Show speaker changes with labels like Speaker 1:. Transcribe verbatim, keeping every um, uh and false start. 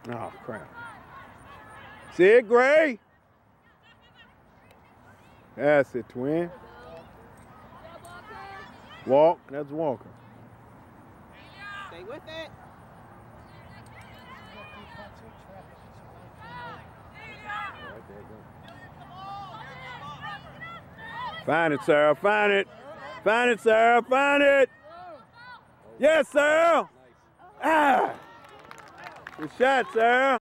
Speaker 1: Oh, crap. See it, Gray? That's it, twin. Walk. That's Walker.
Speaker 2: Stay with it.
Speaker 1: Find it, Sarah. Find it. Find it, Sarah. Find it. Yes, Sarah. Ah. Good shot, Sarah.